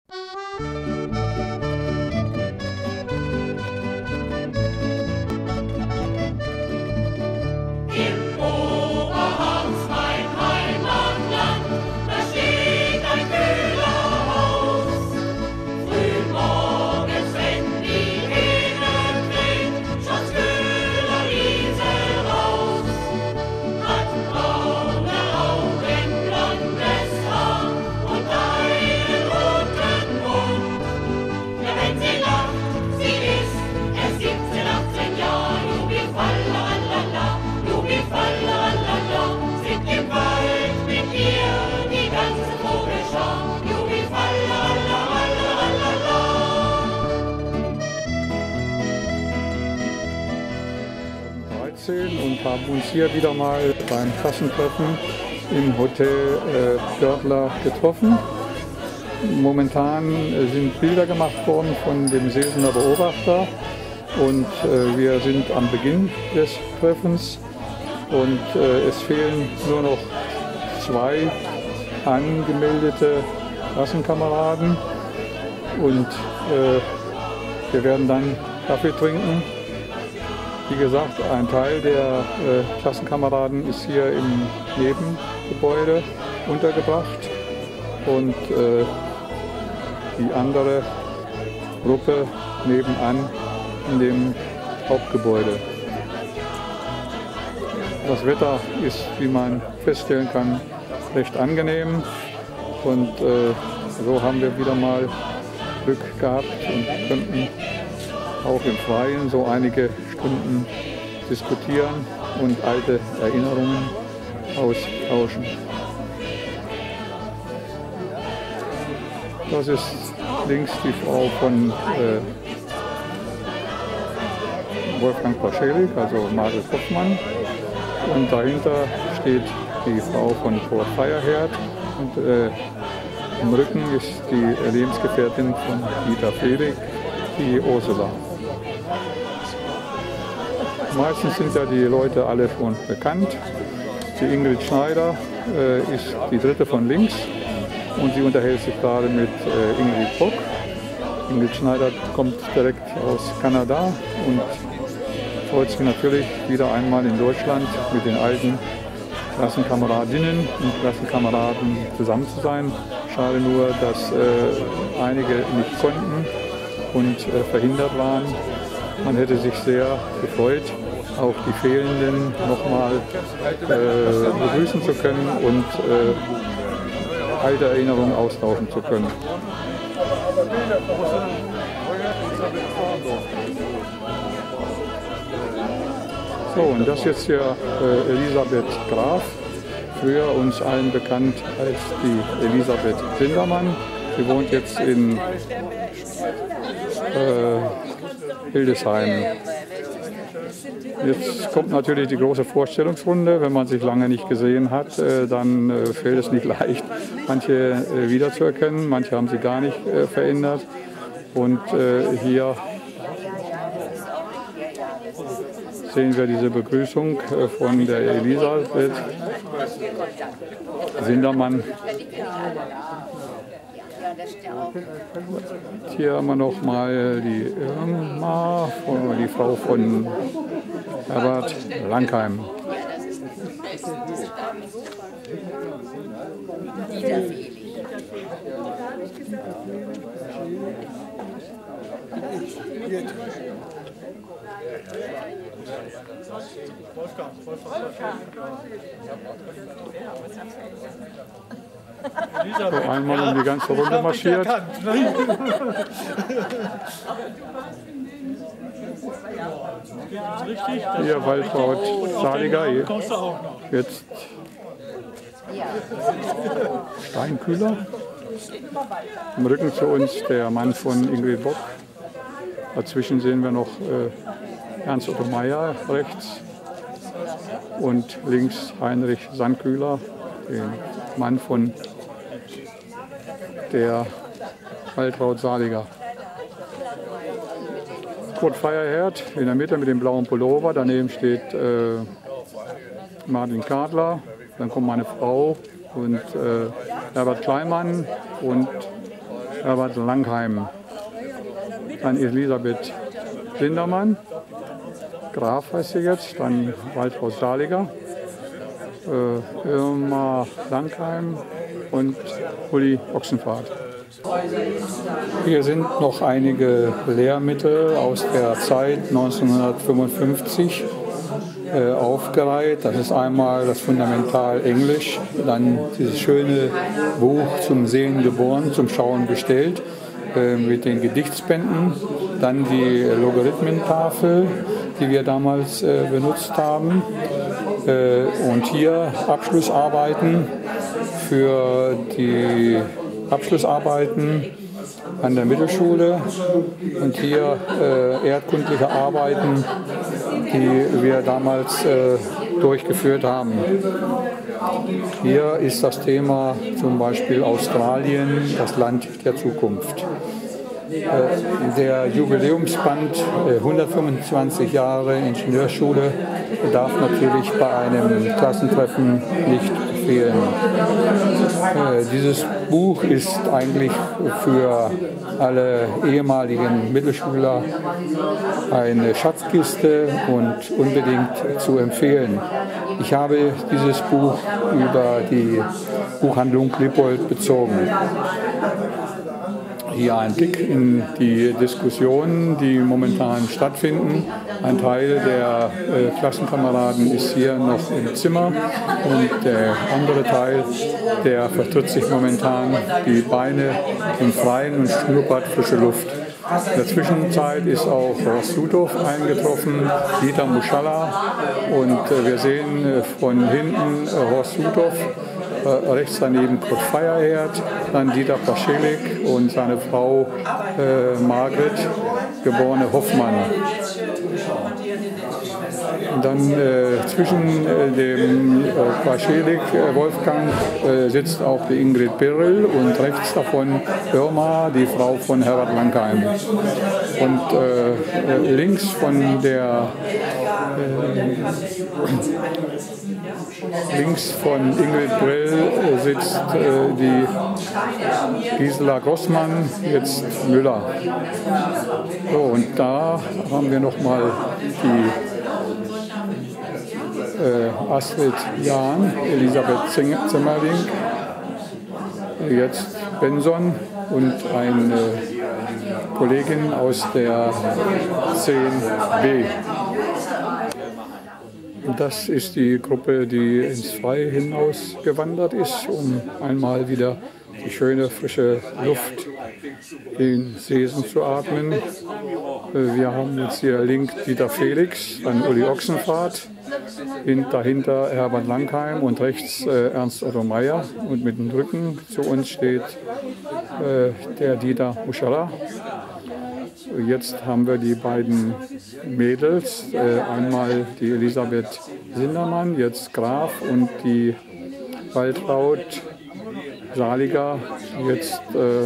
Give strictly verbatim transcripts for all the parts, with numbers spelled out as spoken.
Und haben uns hier wieder mal beim Klassentreffen im Hotel äh, Pörtler getroffen. Momentan äh, sind Bilder gemacht worden von dem Sesener Beobachter und äh, wir sind am Beginn des Treffens und äh, es fehlen nur noch zwei angemeldete Klassenkameraden und äh, wir werden dann Kaffee trinken. Wie gesagt, ein Teil der äh, Klassenkameraden ist hier im Nebengebäude untergebracht und äh, die andere Gruppe nebenan in dem Hauptgebäude. Das Wetter ist, wie man feststellen kann, recht angenehm und äh, so haben wir wieder mal Glück gehabt und könnten auch im Freien so einige Stunden diskutieren und alte Erinnerungen austauschen. Das ist links die Frau von äh, Wolfgang Paschelik, also Margret Hoffmann, und dahinter steht die Frau von Kurt Feierherd und äh, im Rücken ist die Lebensgefährtin von Dieter Felix, die Ursula. Meistens sind ja die Leute alle schon bekannt. Die Ingrid Schneider äh, ist die dritte von links und sie unterhält sich gerade mit äh, Ingrid Bock. Ingrid Schneider kommt direkt aus Kanada und freut sich natürlich wieder einmal in Deutschland mit den alten Klassenkameradinnen und Klassenkameraden zusammen zu sein. Schade nur, dass äh, einige nicht konnten und äh, verhindert waren. Man hätte sich sehr gefreut, auch die Fehlenden nochmal äh, begrüßen zu können und äh, alte Erinnerungen austauschen zu können. So, und das jetzt hier äh, Elisabeth Graf, früher uns allen bekannt als die Elisabeth Sindermann. Sie wohnt jetzt in äh, Hildesheim. Jetzt kommt natürlich die große Vorstellungsrunde. Wenn man sich lange nicht gesehen hat, äh, dann äh, fällt es nicht leicht, manche äh, wiederzuerkennen. Manche haben sie gar nicht äh, verändert. Und äh, hier sehen wir diese Begrüßung äh, von der Elisabeth Sindermann. Hier haben wir noch mal die Irma, die Frau von Herbert Langheim. So, einmal um die ganze Runde marschiert. Hier Waltraud Saliger, jetzt Steinkühler. Im Rücken zu uns der Mann von Ingrid Bock. Dazwischen sehen wir noch äh, Ernst Otto Meyer rechts und links Heinrich Sandkühler, den Mann von der Waltraud Saliger. Kurt Feierherd in der Mitte mit dem blauen Pullover, daneben steht äh, Martin Kadler, dann kommt meine Frau und äh, Herbert Kleinmann und Herbert Langheim, dann Elisabeth Sindermann, Graf heißt sie jetzt, dann Waltraud Saliger, äh, Irma Langheim und Uli Ochsenfahrt. Hier sind noch einige Lehrmittel aus der Zeit neunzehnhundertfünfundfünfzig äh, aufgereiht. Das ist einmal das Fundamental Englisch, dann dieses schöne Buch Zum Sehen geboren, zum Schauen bestellt, äh, mit den Gedichtsbänden, dann die Logarithmentafel, die wir damals äh, benutzt haben, äh, und hier Abschlussarbeiten für die Abschlussarbeiten an der Mittelschule und hier äh, erdkundliche Arbeiten, die wir damals äh, durchgeführt haben. Hier ist das Thema zum Beispiel Australien, das Land der Zukunft. Äh, der Jubiläumsband äh, hundertfünfundzwanzig Jahre Ingenieurschule darf natürlich bei einem Klassentreffen nicht fehlen. Äh, dieses Buch ist eigentlich für alle ehemaligen Mittelschüler eine Schatzkiste und unbedingt zu empfehlen. Ich habe dieses Buch über die Buchhandlung Lippold bezogen. Hier ein Blick in die Diskussionen, die momentan stattfinden. Ein Teil der äh, Klassenkameraden ist hier noch im Zimmer und der andere Teil, der vertritt sich momentan die Beine im Freien und schnuppert frische Luft. In der Zwischenzeit ist auch Horst Sudhoff eingetroffen, Dieter Muschalla, und äh, wir sehen äh, von hinten äh, Horst Sudhoff, äh, rechts daneben Kurt Feierherd, dann Dieter Paschelik und seine Frau äh, Margret, geborene Hoffmann. Und dann äh, zwischen äh, dem äh, Paschelik äh, Wolfgang äh, sitzt auch die Ingrid Birrell und rechts davon Irma, die Frau von Herbert Langheim. Und äh, links von der äh, links von Ingrid Birrell äh, sitzt äh, die Gisela Grossmann, jetzt Müller. So, und da haben wir nochmal die Äh, Astrid Jahn, Elisabeth Zimmerling, jetzt Benson und eine Kollegin aus der zehn B. Und das ist die Gruppe, die ins Freie hinaus gewandert ist, um einmal wieder die schöne frische Luft in Seesen zu atmen. Wir haben jetzt hier links Dieter Felix, dann Uli Ochsenfahrt, dahinter Herbert Langheim und rechts äh, Ernst Otto Meyer, und mit dem Rücken zu uns steht äh, der Dieter Muschalla. Jetzt haben wir die beiden Mädels, äh, einmal die Elisabeth Sindermann, jetzt Graf, und die Waltraud Saliger, jetzt äh,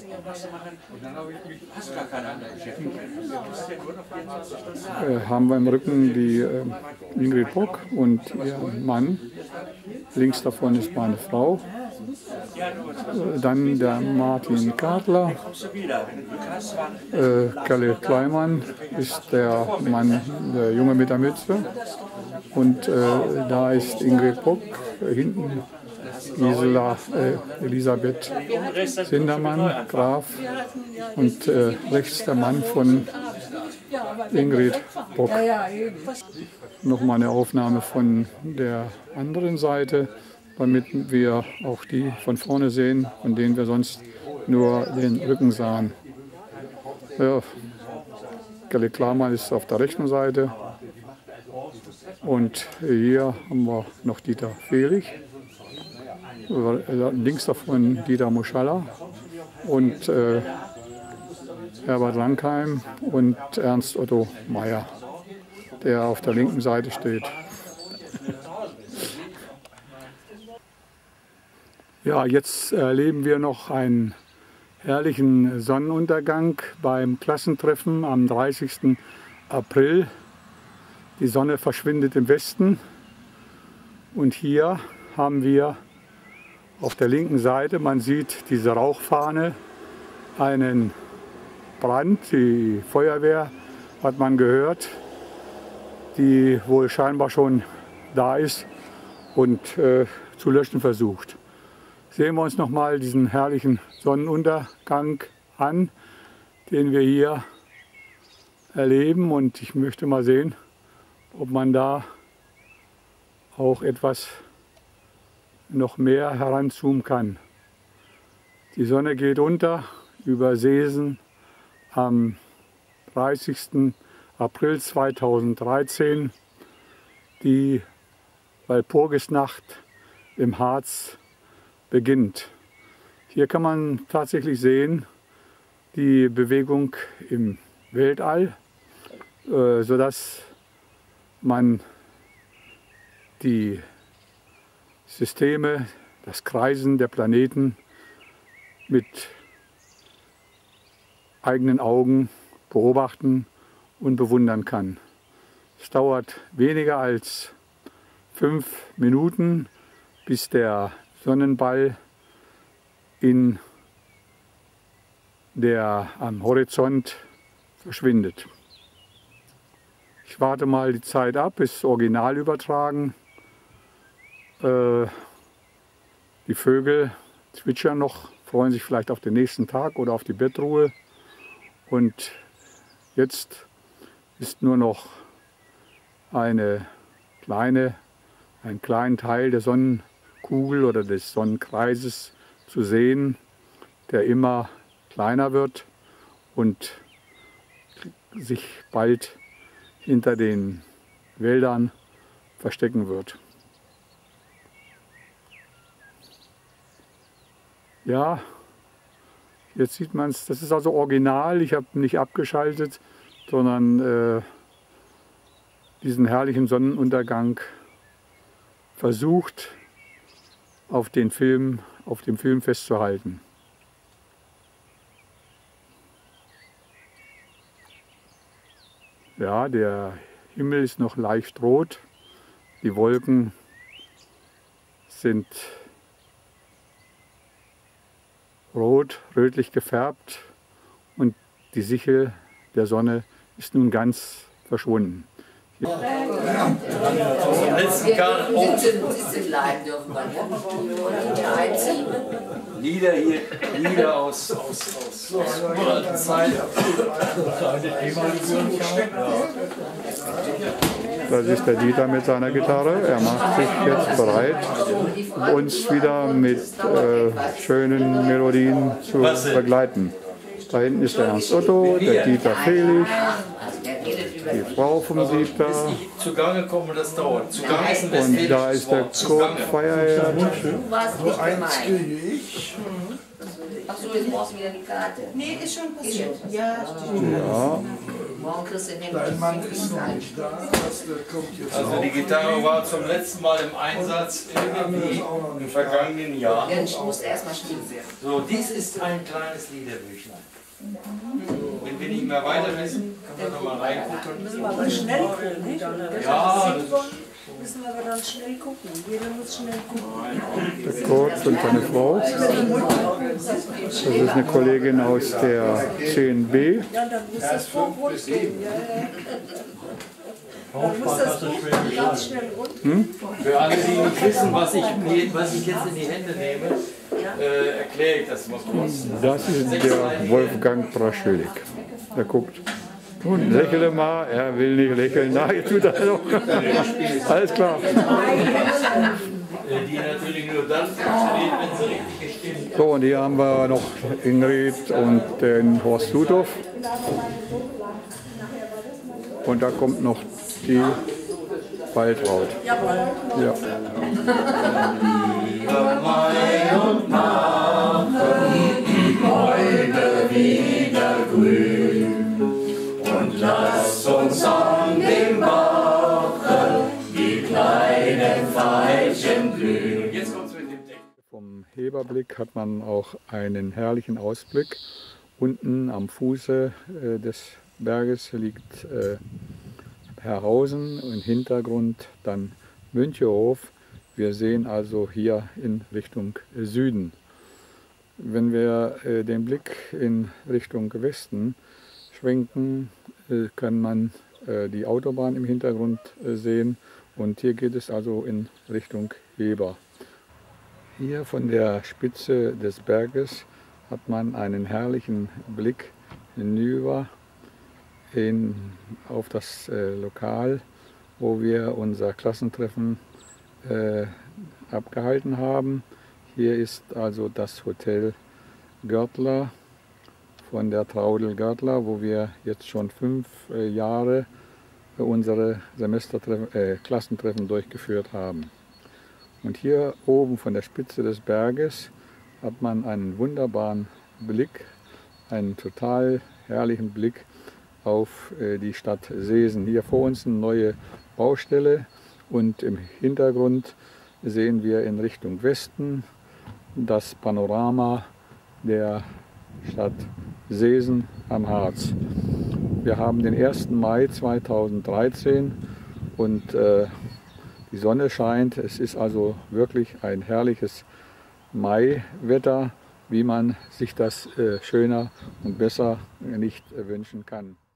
äh, haben wir im Rücken die äh, Ingrid Bock und ihr Mann. Links davon ist meine Frau. Äh, dann der Martin Kadler. Äh, Kalle Kleimann ist der Mann, der Junge mit der Mütze. Und äh, da ist Ingrid Bock, äh, hinten Gisela, äh, Elisabeth Sindermann, Graf, und äh, rechts der Mann von Ingrid Bock. Nochmal eine Aufnahme von der anderen Seite, damit wir auch die von vorne sehen, von denen wir sonst nur den Rücken sahen. Ja, Kalle Kleimann ist auf der rechten Seite, und hier haben wir noch Dieter Felix. Links davon Dieter Muschalla und äh, Herbert Langheim und Ernst Otto Meyer, der auf der linken Seite steht. Ja, jetzt erleben wir noch einen herrlichen Sonnenuntergang beim Klassentreffen am dreißigsten April. Die Sonne verschwindet im Westen, und hier haben wir auf der linken Seite, man sieht diese Rauchfahne, einen Brand. Die Feuerwehr hat man gehört, die wohl scheinbar schon da ist und äh, zu löschen versucht. Sehen wir uns noch mal diesen herrlichen Sonnenuntergang an, den wir hier erleben, und ich möchte mal sehen, ob man da auch etwas noch mehr heranzoomen kann. Die Sonne geht unter über Seesen am dreißigsten April zweitausenddreizehn. Die Walpurgisnacht im Harz beginnt. Hier kann man tatsächlich sehen die Bewegung im Weltall, äh, sodass man die Systeme, das Kreisen der Planeten mit eigenen Augen beobachten und bewundern kann. Es dauert weniger als fünf Minuten, bis der Sonnenball in der am Horizont verschwindet. Ich warte mal die Zeit ab, ist original übertragen. Äh, die Vögel zwitschern noch, freuen sich vielleicht auf den nächsten Tag oder auf die Bettruhe. Und jetzt ist nur noch eine kleine, einen kleinen Teil der Sonnenkugel oder des Sonnenkreises zu sehen, der immer kleiner wird und sich bald hinter den Wäldern verstecken wird. Ja, jetzt sieht man es, das ist also original, ich habe nicht abgeschaltet, sondern äh, diesen herrlichen Sonnenuntergang versucht auf den Film, auf dem Film festzuhalten. Ja, der Himmel ist noch leicht rot, die Wolken sind rot, rötlich gefärbt und die Sichel der Sonne ist nun ganz verschwunden. Wir sitzen, sitzen bleiben dürfen wir nicht einziehen. Lieder hier, Lieder aus, aus, aus, aus uralten Zeiten. Das ist der Dieter mit seiner Gitarre. Er macht sich jetzt bereit, uns wieder mit äh, schönen Melodien zu begleiten. Da hinten ist der Ernst Otto, der Dieter Felix, die Frau vom Dieter. Zugange kommen, das dauert. Zugange ist ein Und da ist der Kurt Feierherd. Du warst nicht gemeint. Ich. Achso, jetzt brauchst du wieder die Karte. Nee, ist schon passiert. Ja, stimmt. Ja. Morgen kriegst du den Dein Mann ist noch nicht da. Das kommt jetzt Also die Gitarre war zum letzten Mal im Einsatz irgendwie im vergangenen Jahr. Ja, ich musste erstmal spielen. So, dies ist ein kleines Liederbüchlein. Wenn wir nicht mehr weiter wissen, können wir noch mal reingucken. Müssen wir aber schnell gucken, nicht? Oder Ja, müssen wir aber dann schnell gucken. Jeder muss schnell gucken. Der Kurt und seine Frau. Das ist eine Kollegin aus der zehn b. Ja, dann muss das Buch runtergehen. Ja, ja. Dann muss das Buch ganz schnell runtergehen. für alle, die nicht wissen, was ich, mir- was ich jetzt in die Hände nehme, äh, erkläre ich das mal kurz. Das ist der Wolfgang Braschölik. Der guckt. Nun, lächle mal, er will nicht lächeln. Na, jetzt tut er doch. Alles klar. Die natürlich nur dann funktioniert, wenn sie richtig gestimmt. So, und hier haben wir noch Ingrid und den Horst Ludhoff. Und da kommt noch die Waltraud. Jawohl. Ja. Lasst uns an dem Bachen die kleinen Veilchen glühen. Jetzt kommt's mit dem Text. Vom Heberblick hat man auch einen herrlichen Ausblick. Unten am Fuße äh, des Berges liegt äh, Herrhausen, im Hintergrund dann Münchehof. Wir sehen also hier in Richtung Süden. Wenn wir äh, den Blick in Richtung Westen schwenken, äh, kann man äh, die Autobahn im Hintergrund äh, sehen und hier geht es also in Richtung Heber. Hier von der Spitze des Berges hat man einen herrlichen Blick hinüber in, auf das äh, Lokal, wo wir unser Klassentreffen äh, abgehalten haben. Hier ist also das Hotel Görtler von der Traudl Görtler, wo wir jetzt schon fünf äh, Jahre unsere Semestertreffen, äh, Klassentreffen durchgeführt haben. Und hier oben von der Spitze des Berges hat man einen wunderbaren Blick, einen total herrlichen Blick auf äh, die Stadt Seesen. Hier vor uns eine neue Baustelle und im Hintergrund sehen wir in Richtung Westen das Panorama der Stadt Seesen am Harz. Wir haben den ersten Mai zweitausenddreizehn und äh, die Sonne scheint. Es ist also wirklich ein herrliches Maiwetter, wie man sich das äh, schöner und besser nicht äh, wünschen kann.